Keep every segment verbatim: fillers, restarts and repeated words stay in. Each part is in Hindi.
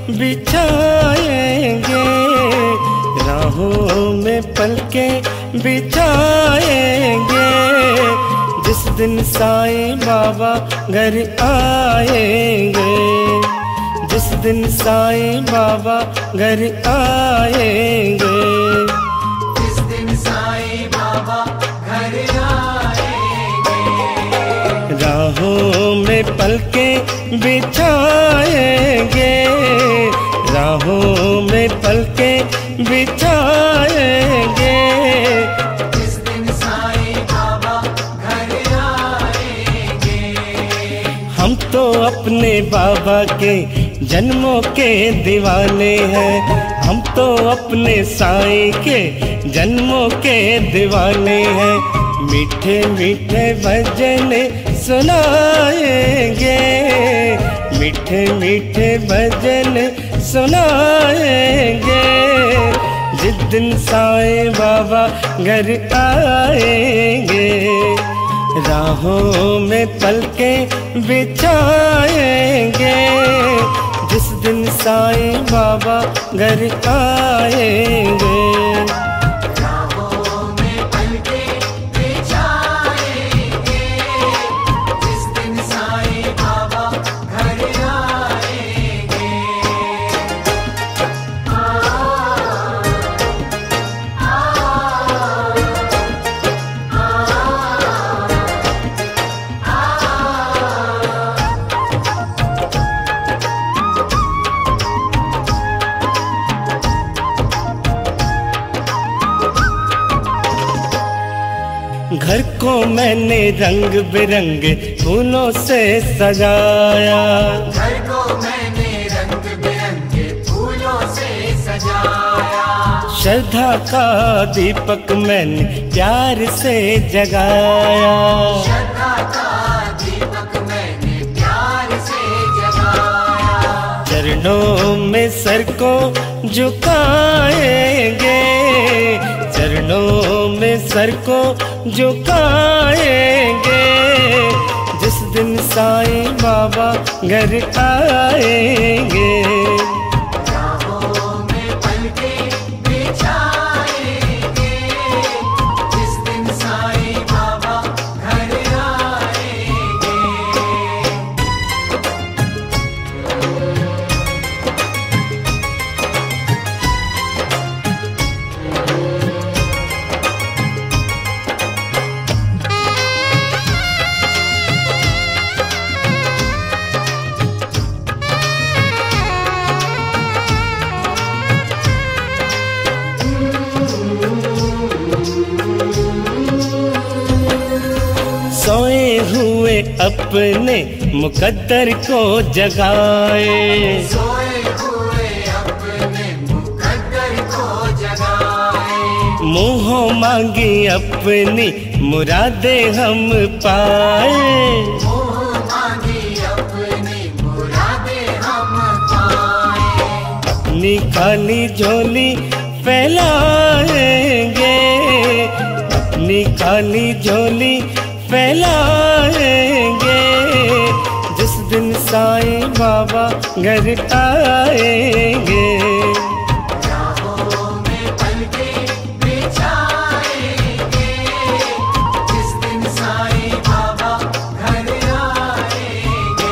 बिछाएंगे, राहों में पलके बिछाएंगे, जिस दिन साईं बाबा घर आएंगे, जिस दिन साईं बाबा घर आएंगे, जिस दिन साईं बाबा घर आएंगे। राहों में पलके बिछाएंगे, राहों में पलके बिछाएंगे, जिस दिन साईं बाबा घर आएंगे। हम तो अपने बाबा के जन्मों के दीवाने हैं, हम तो अपने साईं के जन्मों के दीवाने हैं, मीठे मीठे भजन सुनाएंगे, मीठे मीठे भजन सुनाएंगे, जिस दिन साईं बाबा घर आएंगे, राहों में पलके बिछाएंगे, जिस दिन साईं बाबा घर आएंगे। राहों में पलके बिछाएंगे, जिस दिन साईं बाबा घर आएंगे। घर को मैंने रंग बिरंगे फूलों से सजाया, घर को मैंने रंग बिरंगे फूलों से सजाया, श्रद्धा का दीपक मैंने प्यार से जगाया, श्रद्धा का दीपक मैंने प्यार से जगाया, चरणों में सर को झुकाएंगे, चरणों में सर को झुकाएंगे, जिस दिन साईं बाबा घर आएंगे, राहों में पलके बिछाएंगे, जिस दिन साईं बाबा घर आएंगे। सोए हुए अपने मुकद्दर को जगाए, सोए हुए अपने मुकद्दर को जगाए, मुँहों मांगी अपनी मुरादें हम पाए, मोह मांगी अपनी मुरादें हम पाए, अपनी खाली झोली फैलाएंगे, अपनी खाली झोली फैलाएंगे, जिस दिन साईं बाबा घर आएंगे, राहों में पलके बिछाएंगे, जिस दिन साईं बाबा घर आएंगे।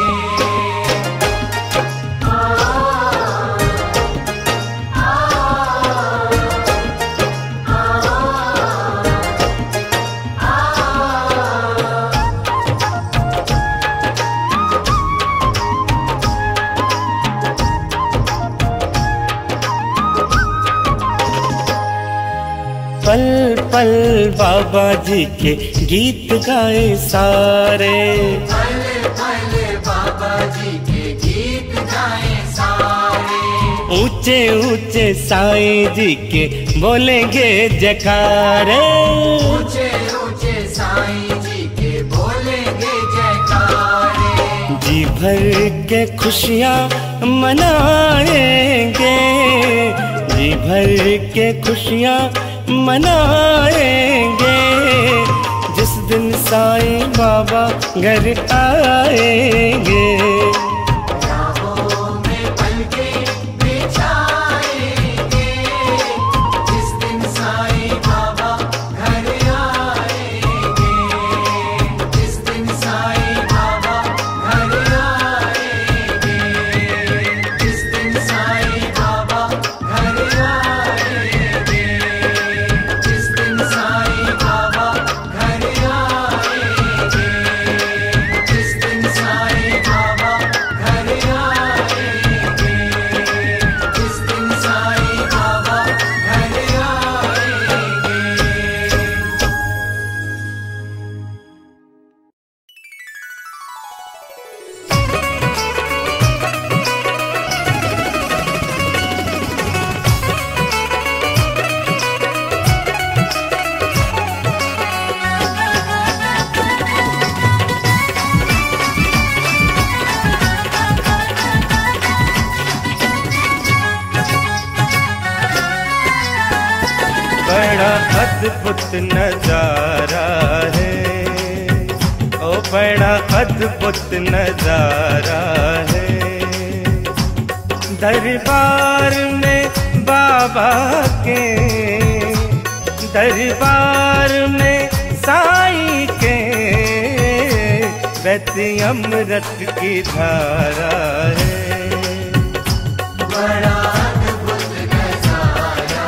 पल पल बाबा जी के गीत गाए सारे, पल पल बाबा जी के गीत गाए सारे, ऊंचे ऊंचे साईं जी के बोलेंगे जयकारे, ऊंचे ऊंचे साईं जी के बोलेंगे जयकारे, जी भर के खुशियाँ मनाएंगे, जी भर के खुशियाँ मनाएंगे, जिस दिन साईं बाबा घर आएंगे, राहों में पलके अद्भुत नजारा है, ओ बड़ा अद्भुत नजारा है। दरबार में बाबा के, दरबार में साईं के, बहती अमृत की धारा है। बड़ा अद्भुत नजारा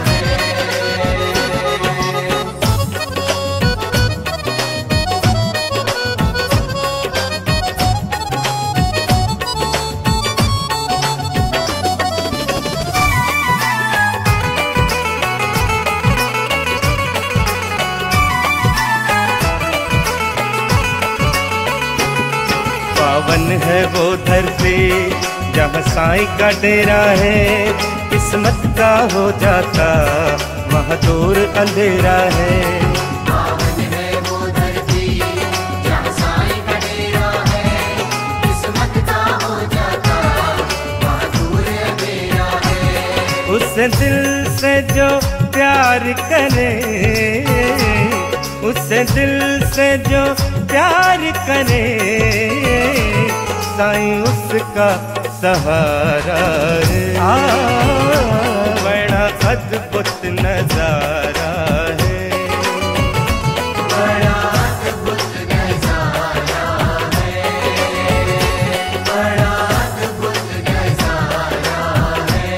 पावन है वो धरती जहाँ साईं का डेरा है, किस्मत का हो जाता वहाँ दूर अंधेरा है। पावन है वो धरती जहाँ साईं का डेरा है, किस्मत का हो जाता वहाँ दूर अंधेरा है। उस दिल से जो प्यार करे, उस दिल से जो प्यार करे, साईं उसका सहारा है। आ, बड़ा अद्भुत नजारा है। बड़ा अद्भुत नजारा है, बड़ा अद्भुत नजारा है।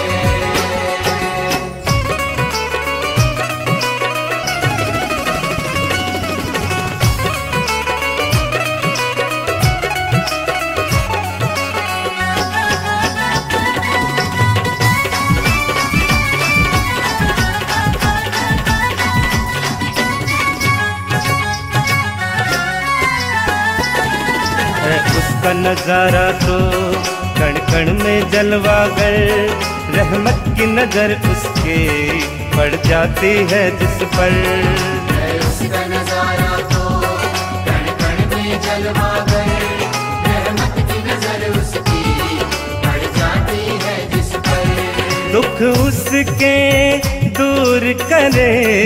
है उसका नजारा तो कण कण में जलवागर, रहमत की नजर उसके पड़ जाती है जिस पर। है उसका नजारा तो कण कण में जलवागर, रहमत की नजर उसकी पड़ जाती है जिस पर। दुख उसके दूर करे,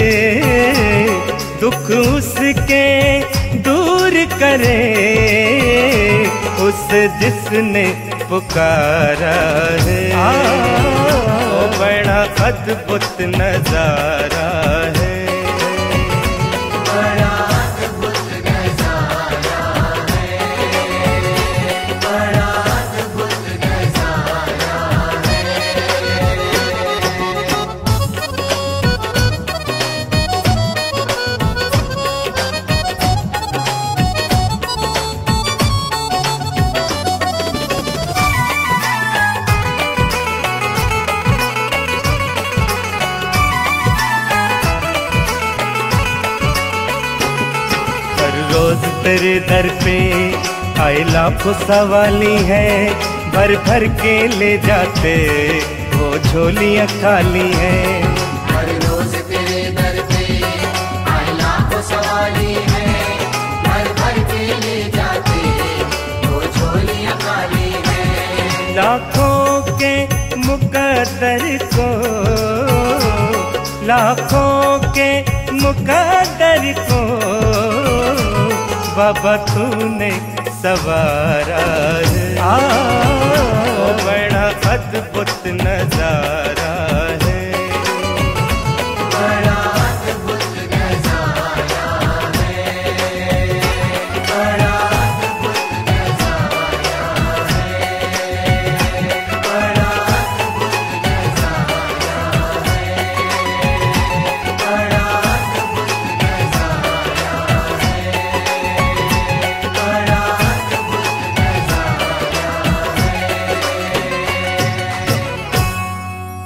दुख उसके दूर करे, उस जिसने पुकारा है। आ, ओ बड़ा अद्भुत नजारा है। बड़ा अद्भुत नजारा है, बड़ा अद्भुत नजारा है। रोज तेरे दर पे आए लाखों सवाली है, भर भर के ले जाते वो झोलियां खाली है। हर रोज तेरे दर पे आए लाखों सवाली है, भर भर के ले जाते वो झोलियां खाली है। लाखों के मुकद्दर को, लाखों के मुकद्दर को बाबा तूने सवारा है। आ, बड़ा अद्भुत नजारा है। बड़ा अद्भुत नजारा है, बड़ा अद्भुत नजारा है, बड़ा अद्भुत नजारा है, बड़ा अद्भुत नजारा है, बड़ा अद्भुत नजारा है।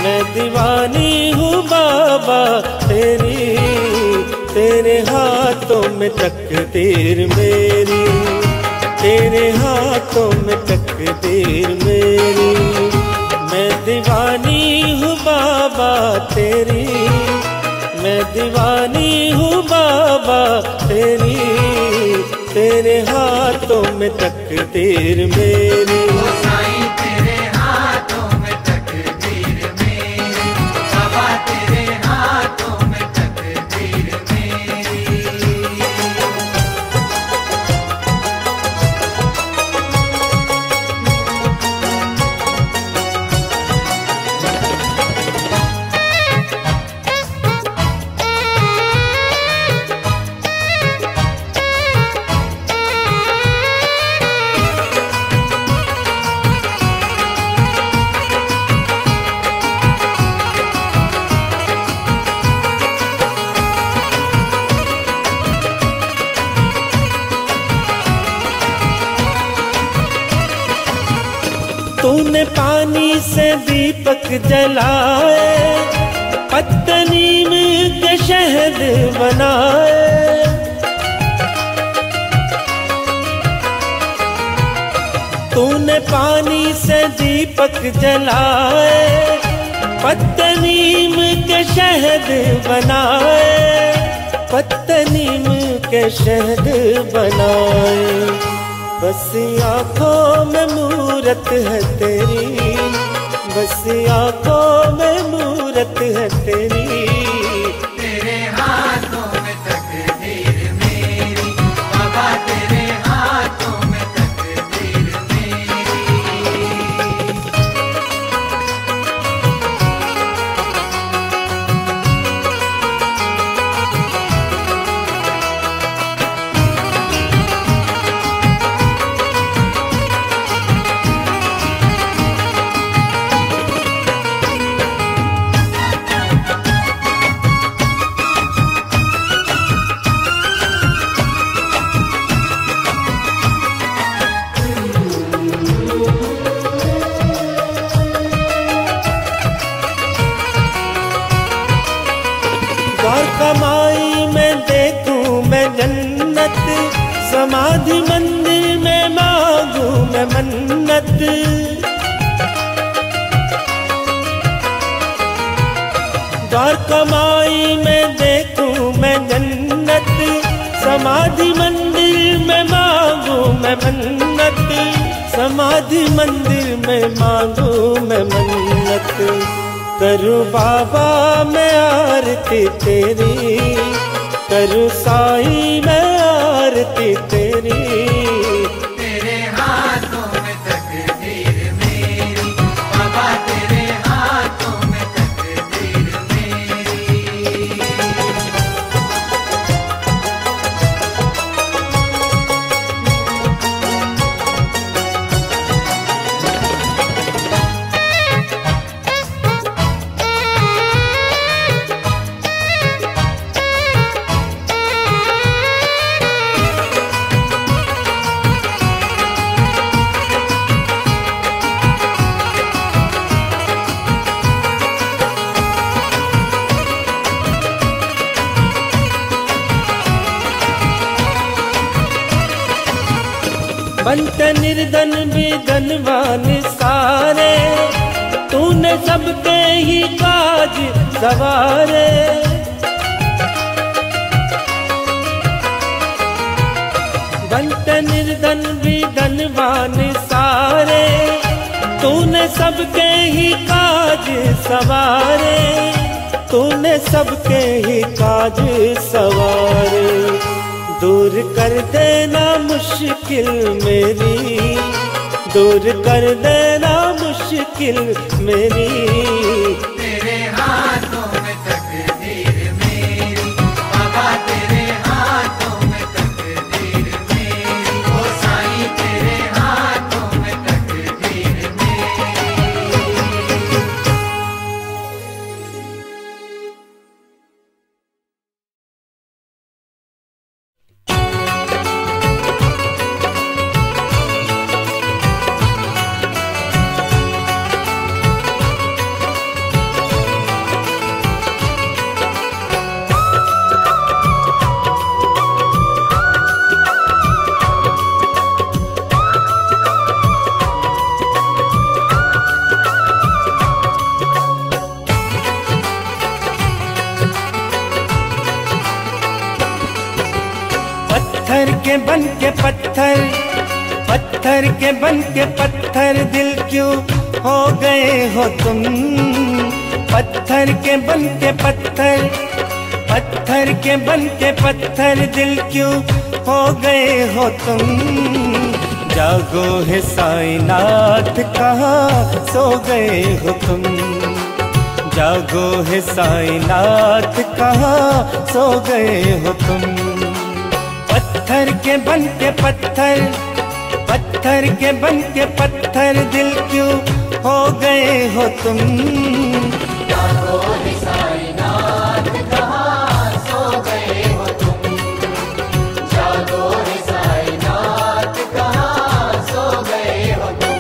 मैं दीवानी हूँ बाबा तेरी, तेरे हाथों में तकदीर मेरी, तेरे हाथों में तकदीर मेरी। मैं दीवानी हूँ बाबा तेरी, मैं दीवानी हूँ बाबा तेरी, तेरे हाथों में तकदीर मेरी। तूने पानी से दीपक जलाए, पत्ते नीम के शहद बनाए। तूने पानी से दीपक जलाए, पत्ते नीम के शहद बनाए, पत्ते नीम के शहद बनाए। बस आँखों में मूरत है तेरी, बस आँखों में मूरत है तेरी, तेरे हाथों में तकदीर मेरी बाबा, तेरे हाथों में तकदीर मेरी। और कमाई में देखूं मैं जन्नत, समाधि मंदिर में मांगूं मैं मन्नत। और कमाई में देखूं मैं जन्नत, समाधि मंदिर में मांगूं मैं मन्नत, समाधि मंदिर में मांगूं मैं मन्नत। करूं बाबा मैं आरती तेरी, करूं साईं मैं आरती तेरी, तेरे हाथों में तकदीर मेरी बाबा, तेरे हाथों में तकदीर मेरी। बनते निर्धन भी धनवान सारे, तूने सबके ही काज सवारे। बनते निर्धन भी धनवान सारे, तूने सबके ही काज सवारे, तूने सबके ही काज सवारे। दूर कर देना मुश्किल मेरी, दूर कर देना मुश्किल मेरी, तेरे हाथों में तकदीर मेरी बाबा, तेरे हाथों में तकदीर मेरी। ओ साईं तेरे हाथों में तकदीर मेरी। पत्थर के बन के पत्थर, पत्थर के बन के पत्थर दिल क्यों हो गए हो तुम। पत्थर के बन के पत्थर, पत्थर के बन के पत्थर दिल क्यों हो गए हो तुम। जागो है साईनाथ कहाँ सो गए हो तुम। जागो है साईनाथ कहाँ सो गए हो तुम। पत्थर के बन के पत्थर, पत्थर के बन के पत्थर दिल क्यों हो गए हो तुम। जागो है साईनाथ कहाँ सो गए हो तुम। जागो है साईनाथ कहाँ सो गए हो तुम।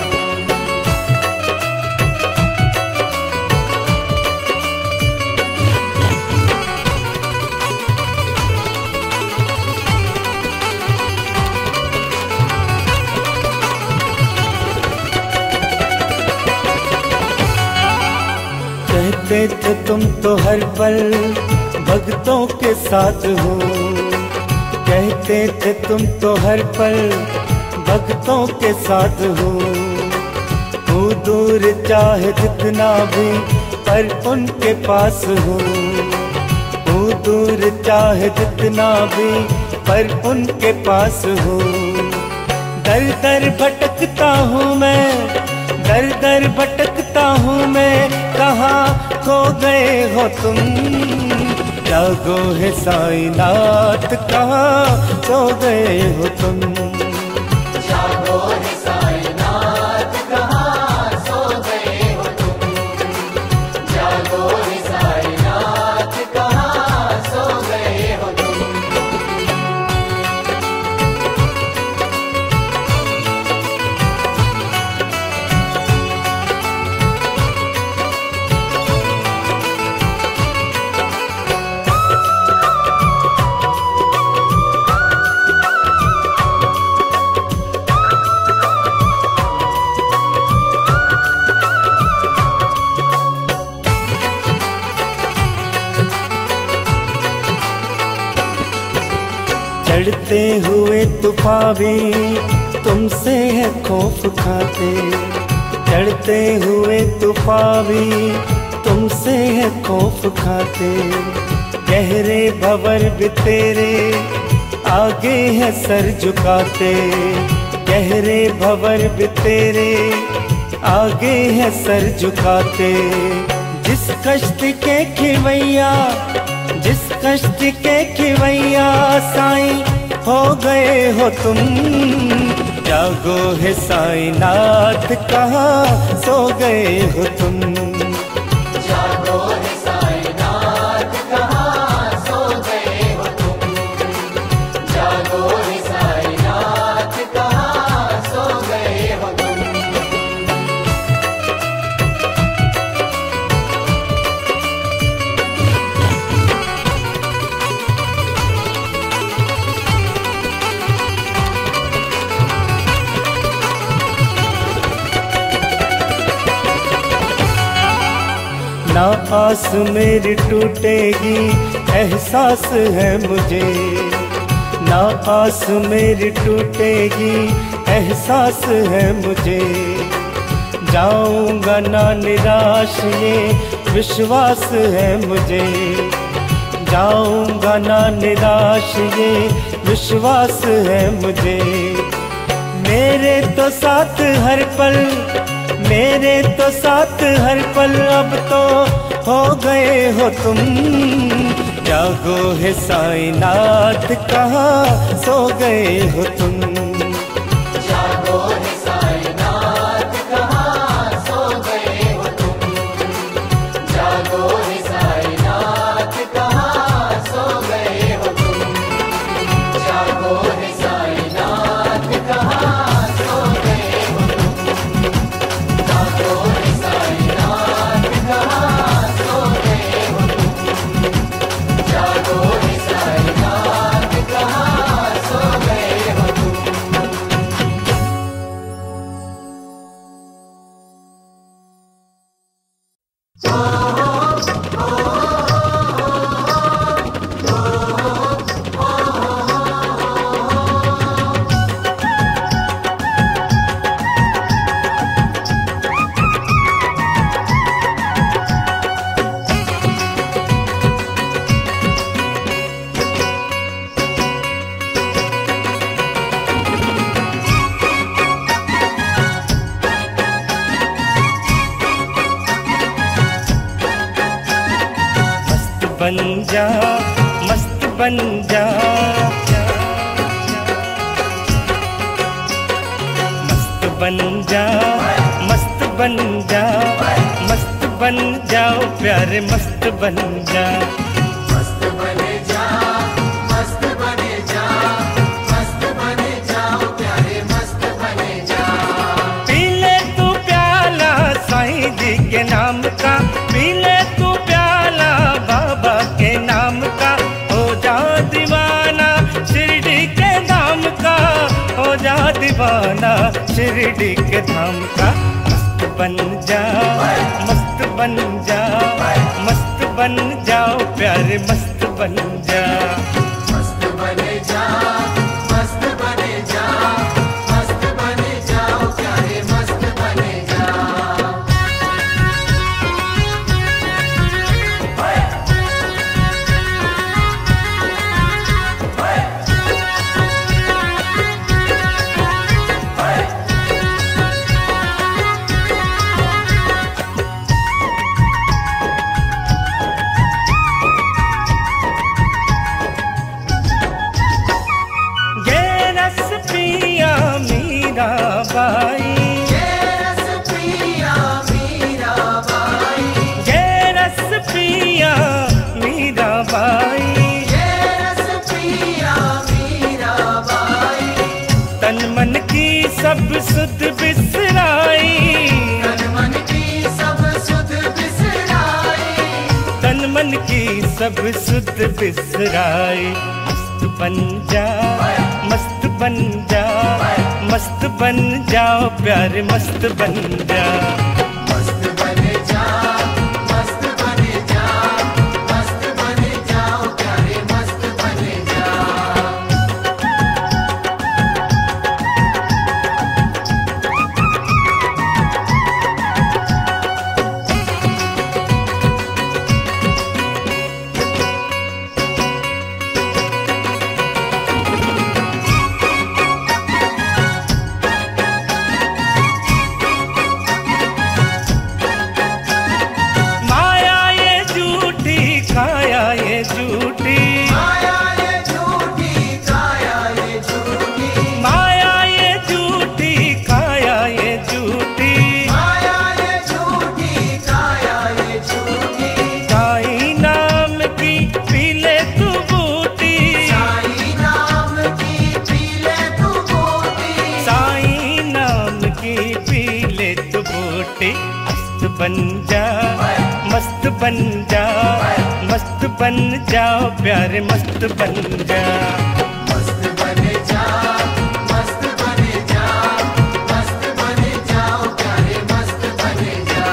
कहते थे तुम तो हर पल भक्तों के साथ हो। कहते थे तुम तो हर पल भक्तों के साथ हो। तू दूर चाहे जितना भी पर उनके पास हो। तू दूर चाहे जितना भी पर उनके पास हो। दर दर भटकता हूँ मैं, दर दर भटकता हूँ मैं, कहाँ खो गए हो तुम। जागो है साईनाथ कहाँ सो गए हो तुम। जागो है साईनाथ कहाँ सो गए हो तुम। जागो है साईनाथ कहाँ सो गए हो तुम। चढ़ते हुए तूफान भी तुमसे है खौफ खाते। चढ़ते हुए तूफान भी तुमसे है खौफ खाते। गहरे भंवर भी तेरे आगे है सर झुकाते। गहरे भंवर भी तेरे आगे है सर झुकाते। जिस कश्ती के खिवैया, जिस कश्ती के खिवैया साईं हो गए हो तुम। जागो है साईनाथ कहाँ सो गए हो तुम। जागो है साईनाथ कहाँ सो गए हो तुम। जागो है साईनाथ कहाँ सो गए हो तुम। ना आस मेरी टूटेगी एहसास है मुझे। ना आस मेरी टूटेगी एहसास है मुझे। जाऊंगा ना निराश ये विश्वास है मुझे। जाऊंगा ना निराश ये विश्वास है मुझे। मेरे तो साथ हर पल, मेरे तो साथ हर पल अब तो हो गए हो तुम। जागो है साईनाथ कहाँ सो गए हो तुम। जागो है साईनाथ कहाँ सो गए हो तुम। जागो है साईनाथ कहाँ सो गए हो तुम। जागो है साईनाथ कहाँ सो गए हो तुम। जागो है साईनाथ कहाँ सो गए हो तुम। जागो है साईनाथ कहाँ सो गए हो तुम। बन जा, मस्त बन जा, मस्त बन जा, मस्त बन जा, मस्त बन जाओ प्यारे मस्त बन जा। मस्त बने जा, मस्त बने जा, मस्त बने जाओ प्यारे मस्त बने जा। पी ले तू प्याला साईं जी के नाम का, पी ले तू प्याला बाबा के नाम का, हो जा दीवाना शिरडी के धाम का, हो जा दीवाना शिरडी के धाम का। मस्त बन जा, मस्त बन जा, मस्त बन जाओ प्यारे मस्त बन जा। मस्त बने जा, मस्त बने जा, मस्त बने जाओ प्यारे मस्त बने जा। ये रस पिया मीराबाई, ये रस पिया मीराबाई, ये रस पिया मीराबाई, ये रस पिया मीराबाई। तन मन की सब सुध बिसराई, तन मन की सब सुध बिसराई, तन मन की सब सुध बिसराई। मस्त बन जा, मस्त बन जा, मस्त बन जाओ प्यारे मस्त बन जा। मस्त बने जा, मस्त बने जा, मस्त बने जाओ प्यारे मस्त बने जा। माया ये झूठी काया ये झूठी, माया ये झूठी, काया ये झूठी, माया ये झूठी काया ये झूठी, माया ये झूठी, काया ये झूठी। साईं नाम की पी ले तू बूटी, साईं नाम की पी ले तू बूटी, साईं नाम की पी ले तू बूटी। मस्त बन जा, मस्त बन जा, मस्त बन जाओ प्यारे मस्त बन जा। मस्त बने जा, मस्त बने जा, मस्त बने जाओ प्यारे मस्त बने जा।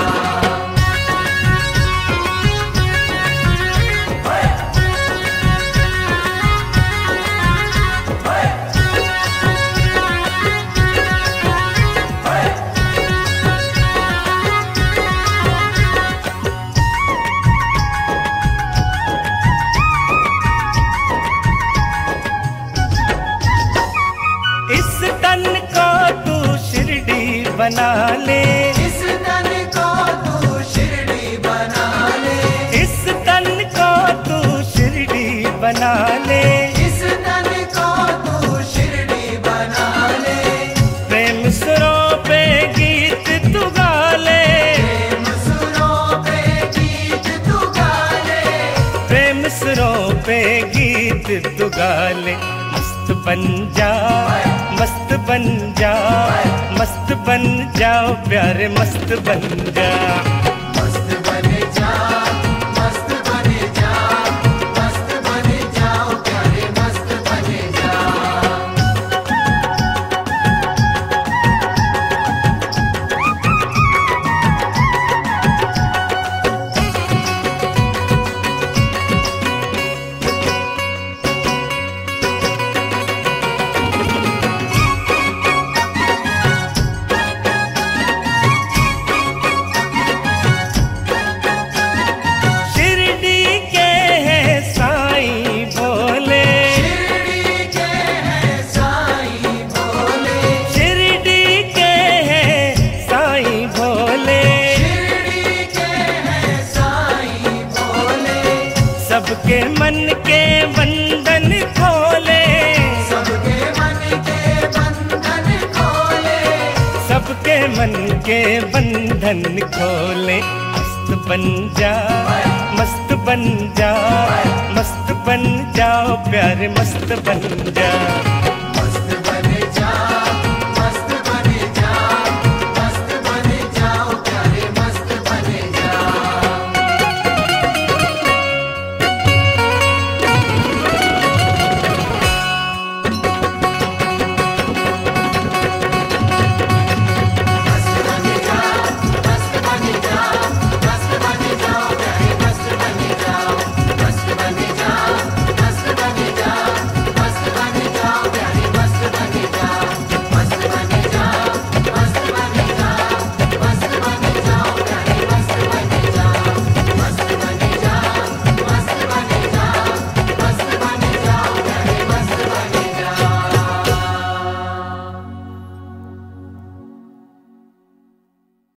इस तन को तू शिरडी बना ले, इस तन को तू शिरडी बना ले, इस तन को तू शिरडी बना ले, इस तन को तू शिरडी बना ले। प्रेम सुरों पे गीत तू गा ले, प्रेम सुरों पे गीत तू गा ले, प्रेम सुरों पे गीत तू गा ले। मस्त बन जा, मस्त बन जा, मस्त बन जाओ प्यारे मस्त बन जा। मस्त बने जा, मस्त बने जा, मस्त बने जाओ प्यारे मस्त बने जा। सबके मन के बंधन खोले, सबके मन के बंधन खोले, सबके मन के बंधन खोले। मस्त बन जा, मस्त बन जा, मस्त बन जाओ प्यारे, मस्त बन जा।